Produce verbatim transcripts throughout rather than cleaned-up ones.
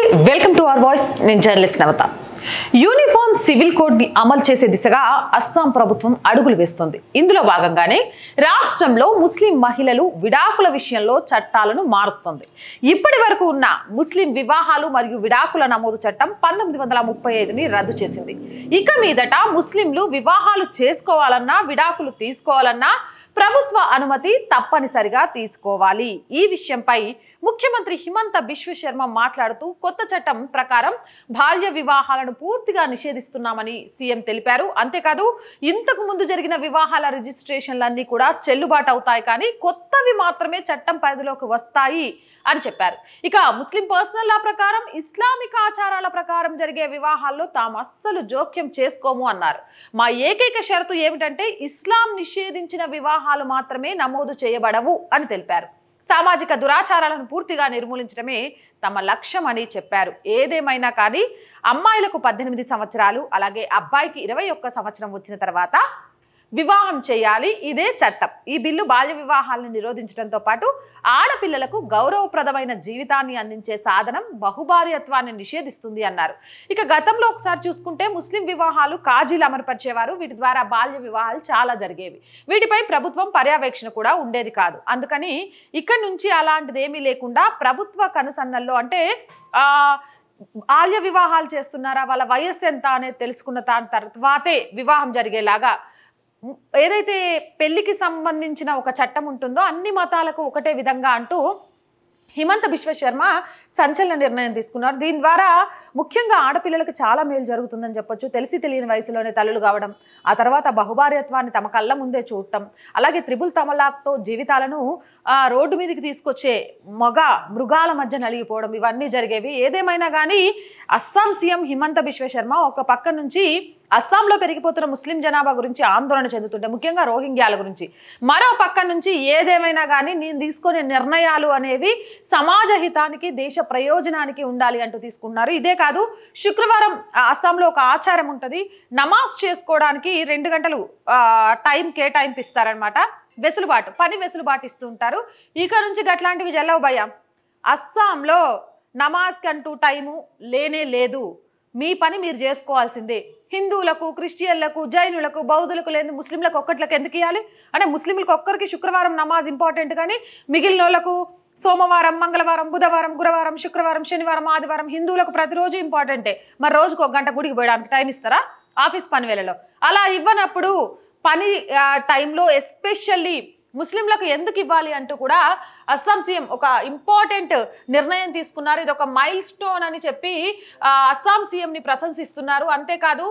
Welcome to our voice. నేను journalist Navatha. Uniform civil code ని అమలు చేసే దిశగా అస్సాం ప్రభుత్వం అడుగులు వేస్తోంది. ఇందులో భాగంగానే రాష్ట్రంలో ముస్లిం మహిళలు విడాకుల విషయంలో చట్టాలను మారుస్తోంది. ఇప్పటి వరకు ఉన్న ముస్లిం వివాహాలు మరియు విడాకుల నమోదు చట్టం పంతొమ్మిది వందల ముప్పై ఐదుని రద్దు చేసింది. ఇక మీదట ముస్లింలు వివాహాలు చేసుకోవాలన్నా విడాకులు తీసుకోవాలన్నా ప్రభుత్వ అనుమతి తప్పనిసరిగా తీసుకోవాలి. ఈ విషయంపై ముఖ్యమంత్రి హిమంత బిశ్వ శర్మ మాట్లాడుతూ కొత్త చట్టం ప్రకారం బాల్య వివాహాలను పూర్తిగా నిషేధిస్తున్నామని సీఎం తెలిపారు. అంతేకాదు ఇంతకు ముందు జరిగిన వివాహాల రిజిస్ట్రేషన్లన్నీ కూడా చెల్లుబాటు అవుతాయి, కానీ కొత్తవి మాత్రమే చట్టం పరిధిలోకి వస్తాయి అని చెప్పారు. ఇక ముస్లిం పర్సనల్ లా ప్రకారం ఇస్లామిక ఆచారాల ప్రకారం జరిగే వివాహాల్లో తాము అస్సలు జోక్యం చేసుకోము అన్నారు. మా ఏకైక షరతు ఏమిటంటే ఇస్లాం నిషేధించిన వివాహాలు మాత్రమే నమోదు చేయబడవు అని తెలిపారు. సామాజిక దురాచారాలను పూర్తిగా నిర్మూలించడమే తమ లక్ష్యం అని చెప్పారు. ఏదేమైనా కానీ అమ్మాయిలకు పద్దెనిమిది సంవత్సరాలు అలాగే అబ్బాయికి ఇరవై ఒక్క సంవత్సరం వచ్చిన తర్వాత వివాహం చేయాలి. ఇదే చట్టం. ఈ బిల్లు బాల్య వివాహాలను నిరోధించడంతో పాటు ఆడపిల్లలకు గౌరవప్రదమైన జీవితాన్ని అందించే సాధనం బహుభార్యత్వాన్ని నిషేధిస్తుంది అన్నారు. ఇక గతంలో ఒకసారి చూసుకుంటే ముస్లిం వివాహాలు కాజీలు అమలుపరిచేవారు. వీటి ద్వారా బాల్య వివాహాలు చాలా జరిగేవి. వీటిపై ప్రభుత్వం పర్యవేక్షణ కూడా ఉండేది కాదు. అందుకని ఇక్కడ నుంచి అలాంటిది ఏమీ లేకుండా ప్రభుత్వ కనుసన్నల్లో అంటే ఆ బాల్య వివాహాలు చేస్తున్నారా, వాళ్ళ వయస్సు ఎంత అనేది తెలుసుకున్న దాని తర్వాతే వివాహం జరిగేలాగా ఏదైతే పెళ్లికి సంబంధించిన ఒక చట్టం ఉంటుందో అన్ని మతాలకు ఒకటే విధంగా అంటూ హిమంత బిశ్వ శర్మ సంచలన నిర్ణయం తీసుకున్నారు. దీని ద్వారా ముఖ్యంగా ఆడపిల్లలకు చాలా మేలు జరుగుతుందని చెప్పొచ్చు. తెలిసి తెలియని వయసులోనే తల్లులు కావడం, ఆ తర్వాత బహుభార్యత్వాన్ని తమ కళ్ళ ముందే చూడటం, అలాగే త్రిబుల్ తమలాక్తో జీవితాలను రోడ్డు మీదకి తీసుకొచ్చే మగ మృగాల మధ్య నలిగిపోవడం, ఇవన్నీ జరిగేవి. ఏదేమైనా కానీ అస్సాం సీఎం హిమంత బిశ్వ శర్మ ఒక పక్క నుంచి అస్సాంలో పెరిగిపోతున్న ముస్లిం జనాభా గురించి ఆందోళన చెందుతుంటే, ముఖ్యంగా రోహింగ్యాల గురించి, మరో పక్క నుంచి ఏదేమైనా కానీ నేను తీసుకునే నిర్ణయాలు అనేవి సమాజ హితానికి దేశ ప్రయోజనానికి ఉండాలి అంటూ తీసుకున్నారు. ఇదే కాదు, శుక్రవారం అస్సాంలో ఒక ఆచారం ఉంటుంది. నమాజ్ చేసుకోవడానికి రెండు గంటలు టైం కేటాయింపిస్తారనమాట. వెసులుబాటు, పని వెసులుబాటు ఇస్తూ ఉంటారు. ఇక నుంచి గట్లాంటివి జల్లవు భయ్యా. అస్సాంలో నమాజ్ కంటూ టైము లేనే లేదు. మీ పని మీరు చేసుకోవాల్సిందే. హిందువులకు, క్రిస్టియన్లకు, జైనులకు, బౌద్ధులకు లేదు, ముస్లింలకు ఒక్కట్లకు ఎందుకు ఇవ్వాలి? అంటే ముస్లింలకు ఒక్కరికి శుక్రవారం నమాజ్ ఇంపార్టెంట్, కానీ మిగిలిన వాళ్ళకు సోమవారం, మంగళవారం, బుధవారం, గురువారం, శుక్రవారం, శనివారం, ఆదివారం హిందువులకు ప్రతిరోజు ఇంపార్టెంటే. మరి రోజుకు ఒక గంట గుడికి పోయడానికి టైం ఇస్తారా ఆఫీస్ పని వేళలో? అలా ఇవ్వనప్పుడు పని టైంలో ఎస్పెషల్లీ ముస్లింలకు ఎందుకు ఇవ్వాలి అంటూ కూడా అస్సాం సీఎం ఒక ఇంపార్టెంట్ నిర్ణయం తీసుకున్నారు. ఇది ఒక మైల్ స్టోన్ అని చెప్పి అస్సాం సీఎంని ప్రశంసిస్తున్నారు. అంతేకాదు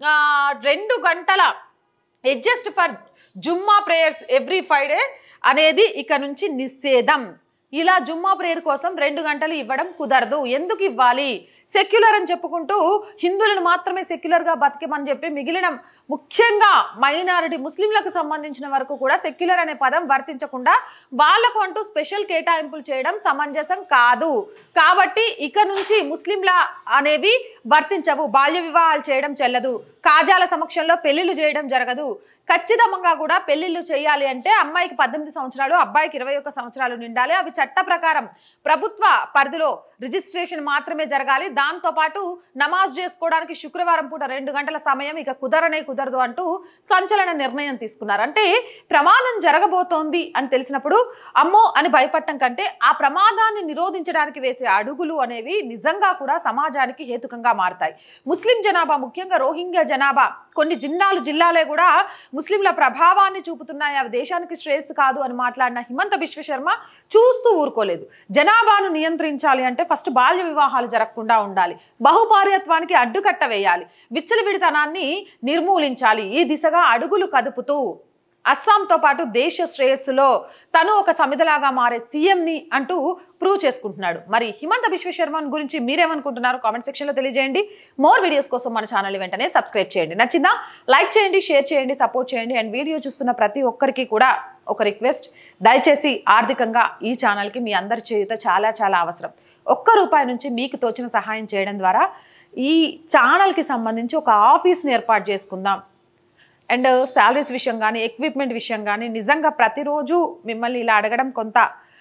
రెండు గంటల adjust for Jumma prayers every Friday అనేది ఇక నుంచి నిషేధం. ఇలా జుమ్మా ప్రేయర్ కోసం రెండు గంటలు ఇవ్వడం కుదరదు. ఎందుకు ఇవ్వాలి? సెక్యులర్ అని చెప్పుకుంటూ హిందువులను మాత్రమే సెక్యులర్గా బతికేమని చెప్పి మిగిలిన ముఖ్యంగా మైనారిటీ ముస్లింలకు సంబంధించిన వరకు కూడా సెక్యులర్ అనే పదం వర్తించకుండా వాళ్లకు అంటూ స్పెషల్ కేటాయింపులు చేయడం సమంజసం కాదు. కాబట్టి ఇక నుంచి ముస్లింల అనేవి వర్తించవు. బాల్య వివాహాలు చేయడం చెల్లదు. కాజాల సమక్షంలో పెళ్లిళ్ళు చేయడం జరగదు. ఖచ్చితంగా కూడా పెళ్లిళ్ళు చేయాలి అంటే అమ్మాయికి పద్దెనిమిది సంవత్సరాలు, అబ్బాయికి ఇరవై ఒక్క సంవత్సరాలు నిండాలి. అవి చట్ట ప్రకారం ప్రభుత్వ పరిధిలో రిజిస్ట్రేషన్ మాత్రమే జరగాలి. దాంతోపాటు నమాజ్ చేసుకోవడానికి శుక్రవారం పూట రెండు గంటల సమయం ఇక కుదరనే కుదరదు అంటూ సంచలన నిర్ణయం తీసుకున్నారు. అంటే ప్రమాదం జరగబోతోంది అని తెలిసినప్పుడు అమ్మో అని భయపడటం కంటే ఆ ప్రమాదాన్ని నిరోధించడానికి వేసే అడుగులు అనేవి నిజంగా కూడా సమాజానికి హేతుకంగా మారుతాయి. ముస్లిం జనాభా, ముఖ్యంగా రోహింగ్యా జనాభా, కొన్ని జిల్లాలు జిల్లాలే కూడా ముస్లింల ప్రభావాన్ని చూపుతున్నాయి, అవి దేశానికి శ్రేయస్సు కాదు అని మాట్లాడిన హిమంత బిశ్వ శర్మ చూస్తూ ఊరుకోలేదు. జనాభాను నియంత్రించాలి అంటే ఫస్ట్ బాల్య వివాహాలు జరగకుండా ఉండాలి, బహుభార్యత్వానికి అడ్డుకట్ట వేయాలి, విచ్చలవిడితనాన్ని నిర్మూలించాలి. ఈ దిశగా అడుగులు కదుపుతూ అస్సాంతో పాటు దేశ శ్రేయస్సులో తను ఒక సమిధలాగా మారే సీఎంని అంటూ ప్రూవ్ చేసుకుంటున్నాడు. మరి హిమంత బిశ్వ శర్మ గురించి మీరేమనుకుంటున్నారు? కామెంట్ సెక్షన్లో తెలియజేయండి. మోర్ వీడియోస్ కోసం మన ఛానల్ వెంటనే సబ్స్క్రైబ్ చేయండి. నచ్చిందా? లైక్ చేయండి, షేర్ చేయండి, సపోర్ట్ చేయండి. అండ్ వీడియో చూస్తున్న ప్రతి ఒక్కరికి కూడా ఒక రిక్వెస్ట్, దయచేసి ఆర్థికంగా ఈ ఛానల్కి మీ అందరి చేయుత చాలా చాలా అవసరం. ఒక్క రూపాయి నుంచి మీకు తోచిన సహాయం చేయడం ద్వారా ఈ ఛానల్కి సంబంధించి ఒక ఆఫీస్ని ఏర్పాటు చేసుకుందాం. అండ్ శాలరీస్ విషయం కానీ, ఎక్విప్మెంట్ విషయం కానీ, నిజంగా ప్రతిరోజు మిమ్మల్ని ఇలా అడగడం కొంత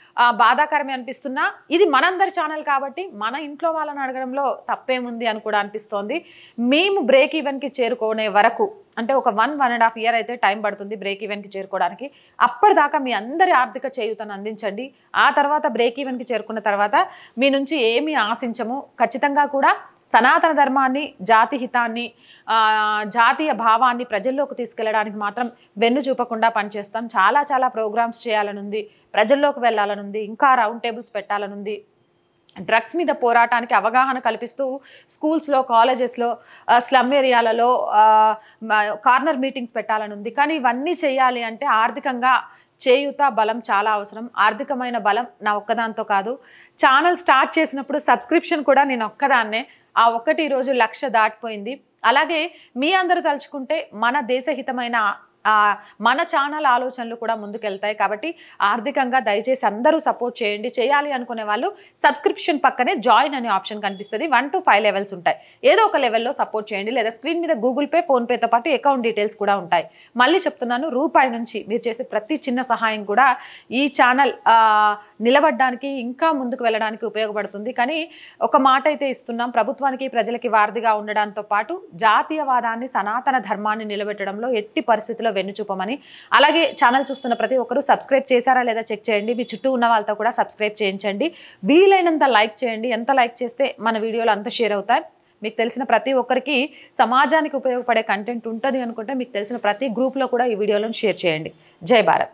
బాధాకరమే అనిపిస్తున్నా ఇది మనందరి ఛానల్ కాబట్టి మన ఇంట్లో వాళ్ళని అడగడంలో తప్పేముంది అని కూడా అనిపిస్తోంది. మేము బ్రేక్ ఈవెన్కి చేరుకునే వరకు అంటే ఒక one one and half year అయితే టైం పడుతుంది బ్రేక్ ఈవెన్కి చేరుకోవడానికి. అప్పటిదాకా మీ అందరి ఆర్థిక చేయూతను అందించండి. ఆ తర్వాత బ్రేక్ ఈవెన్కి చేరుకున్న తర్వాత మీ నుంచి ఏమీ ఆశించము. ఖచ్చితంగా కూడా సనాతన ధర్మాన్ని, జాతి హితాన్ని, జాతీయ భావాన్ని ప్రజల్లోకి తీసుకెళ్ళడానికి మాత్రం వెన్ను చూపకుండా పనిచేస్తాం. చాలా చాలా ప్రోగ్రామ్స్ చేయాలనుంది, ప్రజల్లోకి వెళ్ళాలనుంది, ఇంకా రౌండ్ టేబుల్స్ పెట్టాలనుంది. డ్రగ్స్ మీద పోరాటానికి అవగాహన కల్పిస్తూ స్కూల్స్లో, కాలేజెస్లో, స్లమ్ ఏరియాలలో కార్నర్ మీటింగ్స్ పెట్టాలనుంది. కానీ ఇవన్నీ చేయాలి అంటే ఆర్థికంగా చేయూత బలం చాలా అవసరం. ఆర్థికమైన బలం నా ఒక్కదాంతో కాదు. ఛానల్ స్టార్ట్ చేసినప్పుడు సబ్స్క్రిప్షన్ కూడా నేను ఒక్కదాన్నే. ఆ ఒక్కటి ఈరోజు లక్ష దాటిపోయింది. అలాగే మీ అందరూ తలుచుకుంటే మన దేశహితమైన మన ఛానల్ ఆలోచనలు కూడా ముందుకెళ్తాయి. కాబట్టి ఆర్థికంగా దయచేసి అందరూ సపోర్ట్ చేయండి. చేయాలి అనుకునే వాళ్ళు సబ్స్క్రిప్షన్ పక్కనే జాయిన్ అనే ఆప్షన్ కనిపిస్తుంది. వన్ టు ఫైవ్ లెవెల్స్ ఉంటాయి. ఏదో ఒక లెవెల్లో సపోర్ట్ చేయండి. లేదా స్క్రీన్ మీద గూగుల్ పే, ఫోన్పేతో పాటు అకౌంట్ డీటెయిల్స్ కూడా ఉంటాయి. మళ్ళీ చెప్తున్నాను, రూపాయి నుంచి మీరు చేసే ప్రతి చిన్న సహాయం కూడా ఈ ఛానల్ నిలబడడానికి, ఇంకా ముందుకు వెళ్ళడానికి ఉపయోగపడుతుంది. కానీ ఒక మాట అయితే ఇస్తున్నాం, ప్రభుత్వానికి ప్రజలకి వారధిగా ఉండడంతో పాటు జాతీయవాదాన్ని, సనాతన ధర్మాన్ని నిలబెట్టడంలో ఎట్టి పరిస్థితుల్లో వెన్నుచూపమని. అలాగే ఛానల్ చూస్తున్న ప్రతి ఒక్కరూ సబ్స్క్రైబ్ చేశారా లేదా చెక్ చేయండి. మీ చుట్టూ ఉన్న వాళ్ళతో కూడా సబ్స్క్రైబ్ చేయించండి. వీలైనంత లైక్ చేయండి. ఎంత లైక్ చేస్తే మన వీడియోలు అంత షేర్ అవుతాయి. మీకు తెలిసిన ప్రతి ఒక్కరికి సమాజానికి ఉపయోగపడే కంటెంట్ ఉంటుంది అనుకుంటే మీకు తెలిసిన ప్రతి గ్రూప్లో కూడా ఈ వీడియోలను షేర్ చేయండి. జై భారత్.